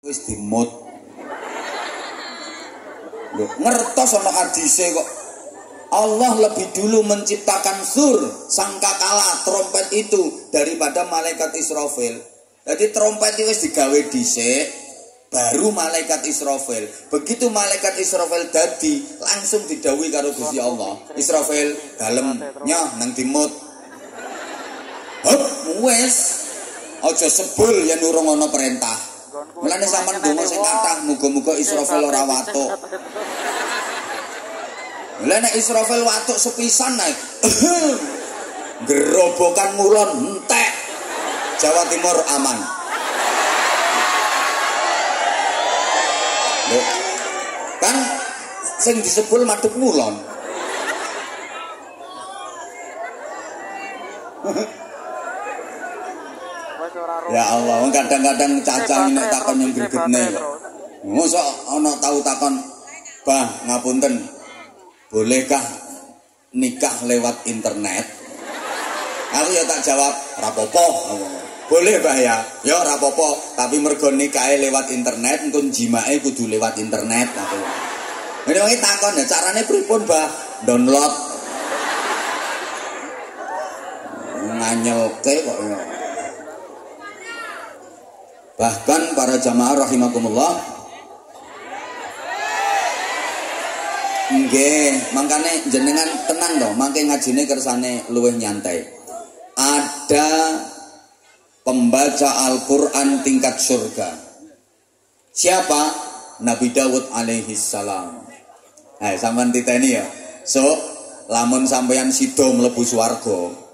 wis dimut. Lho, ngertos ana hadise kok. Allah lebih dulu menciptakan sur, sangkakala, trompet itu daripada malaikat Israfil. Jadi trompet itu wis digawe dhisik, baru malaikat Israfil. Begitu malaikat Israfil dadi, langsung didhawuhi karo Gusti Allah. Israfil, dalem nyoh nang dimut. Hop, wis. Aja sebul yen urung ana perintah. Mulane sampean donga sing kathah muga-muga Israfil ora watuk. Lah nek Israfil watuk sepisan naik. Gerobokan ngulon entek. Jawa Timur aman. Loh, kan sing disebul madhep ngulon. Ya Allah, kadang-kadang cacang nek takon yang gregetne kok. Mosok ana tau takon, "Bang, ngapunten. Bolehkah nikah lewat internet?" Aku ya tak jawab, "Rapopo." Boleh, Mbah ya. Ya rapopo, tapi mergo nikahe lewat internet, engko jimake kudu lewat internet aku. Ngene wae takon ya, carane pripun, Mbah? Download. Nganyelke kok ya. Bahkan para jamaah rahimakumullah, nggih, mangkane jenengan tenang to, mangke ngajine kersane luwih nyantai. Ada pembaca Al-Qur'an tingkat surga. Siapa? Nabi Dawud alaihi salam. Sampeyan titeni ya. So, lamun sampeyan sida mlebu swarga.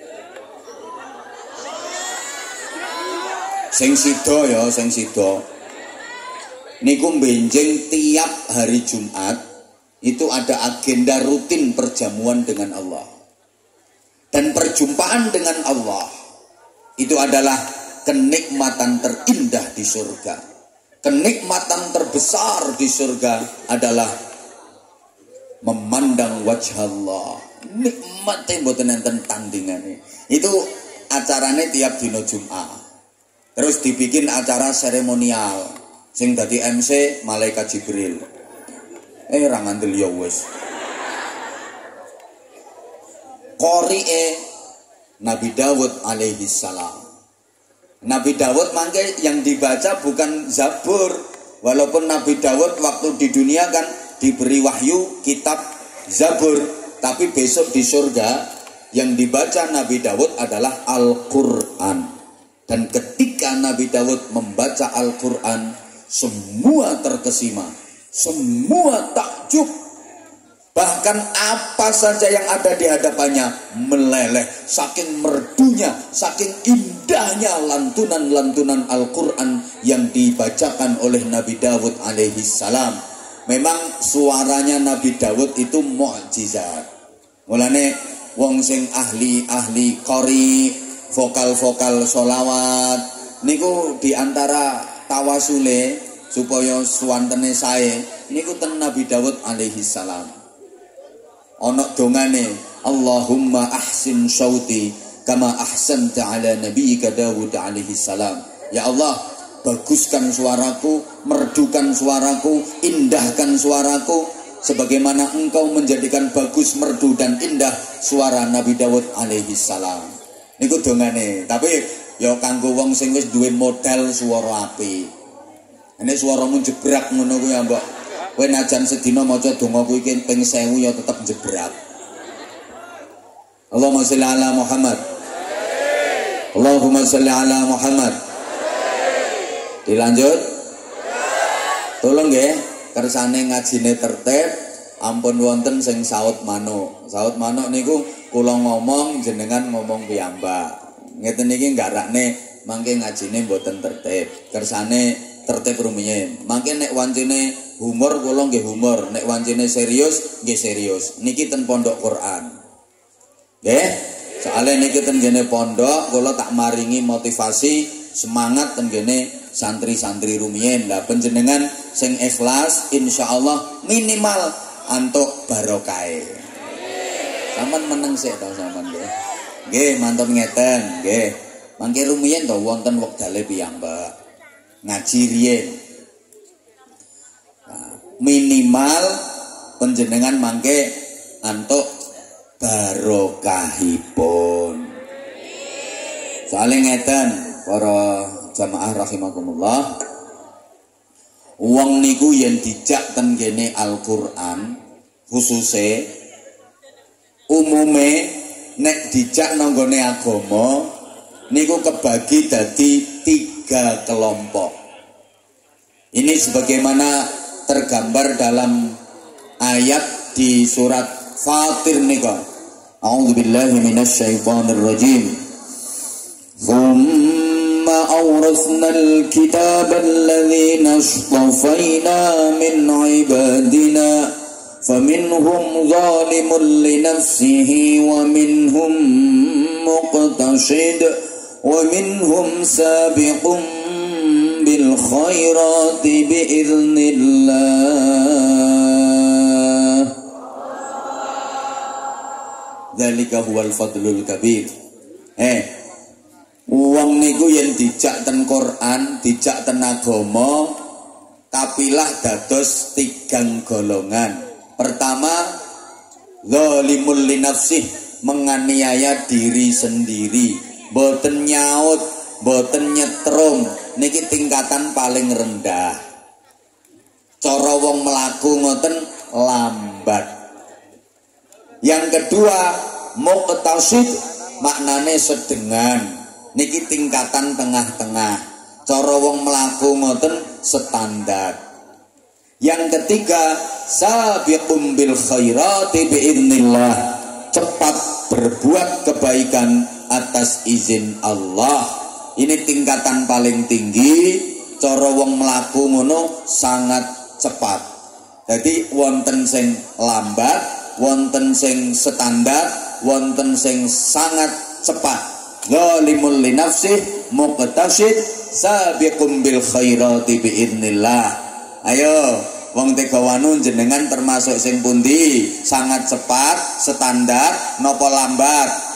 Sing sida ya, sing sida. Niku benjing tiap hari Jumat itu ada agenda rutin perjamuan dengan Allah. Dan perjumpaan dengan Allah itu adalah kenikmatan terindah di surga. Kenikmatan terbesar di surga adalah memandang wajah Allah. Nikmate mboten enten tandingane. Itu acarane tiap dina Jumat. Terus dibikin acara seremonial. Sing dadi MC malaikat Jibril. Ra ngandel ya wis. Qori'e Nabi Dawud alaihi salam. Nabi Dawud mangke yang dibaca bukan Zabur. Walaupun Nabi Dawud waktu di dunia kan diberi wahyu kitab Zabur, tapi besok di surga yang dibaca Nabi Dawud adalah Al-Qur'an. Dan ketika Nabi Dawud membaca Al-Qur'an, semua terkesima, semua takjub. Bahkan apa saja yang ada di hadapannya meleleh, saking merdunya, saking indahnya lantunan-lantunan Al-Qur'an yang dibacakan oleh Nabi Dawud alaihi salam. Memang suaranya Nabi Dawud itu mukjizat. Mulane wong sing ahli qori, vokal-vokal sholawat niku diantara tawasule supaya suwantene sae niku ten Nabi Dawud alaihi salam. Ana dongane, Allahumma ahsin syauti kama ahsanta ala nabiyyika Dawud alaihi salam. Ya Allah, baguskan suaraku, merdukan suaraku, indahkan suaraku sebagaimana engkau menjadikan bagus, merdu dan indah suara Nabi Dawud alaihi salam. Niku dongane, tapi ya kanggo wong sing wis duwe modal swara apik. Nek swaramu jebrak ngono kuwi ya, Mbok. Kowe najan sedina maca donga kuwi ping 1000 ya tetep jebrak. Allahumma sholli ala Muhammad. Allahumma sholli ala Muhammad. Dilanjut. Tolong nggih, kersane ngajine tertib, ampun wonten sing saut manuk. Saut manuk niku kula ngomong jenengan ngomong piyambak. Ngeten iki nggarakne mangke ngajine mboten tertib. Kersane tertib rumiyin. Mangke nek wancine humor kula nggih humor, nek wancine serius nggih serius. Niki ten pondok Quran. Nggih? Soale niki ten gene pondok kula tak maringi motivasi semangat ten gene santri-santri rumiyin. Lah panjenengan sing ikhlas insyaallah minimal antuk barokahe. Sampeyan meneng sik to sampeyan nggih. Nggih, mantun ngeten, nggih. Mangke rumiyin to wonten wektale piyambak. ngaji riyen. Minimal panjenengan mangke antuk barokahipun. Soale ngeten para jamaah rahimakumullah. Wong niku yen dijak ten kene Al-Qur'an khususe umume nek dijak nang gone agama niku kebagi dadi 3 kelompok. Ini sebagaimana tergambar dalam ayat di surat Fatir nika. A'udzubillahi minasyaitonir rajim. أورثنا الكتاب الذين اصطفينا من عبادنا فمنهم ظالم لنفسه ومنهم مقتصد ومنهم سابق بالخيرات بإذن الله ذلك هو الفضل الكبير. Wong niku yen dijak ten Quran, dijak ten agama, kapilah dados 3 golongan. Pertama, zalimul linafsih, menganiaya diri sendiri, boten nyaut, boten nyetrum, niki tingkatan paling rendah. Cara wong mlaku ngoten lambat. Yang kedua, muqtasid, maknane sedengan. Niki tingkatan tengah-tengah. Cara wong mlaku ngoten standar. Yang ketiga, sabiqum bil khairati biidznillah, cepat berbuat kebaikan atas izin Allah. Ini tingkatan paling tinggi. Cara wong mlaku ngono sangat cepat. Jadi wonten sing lambat, wonten sing standar, wonten sing sangat cepat. Zalimul li nafsih muqtasid sabiqum bil khairati biidznillah. Ayo wong Tegawanu jenengan termasuk sing pundi? Sangat cepat, standar, napa lambat?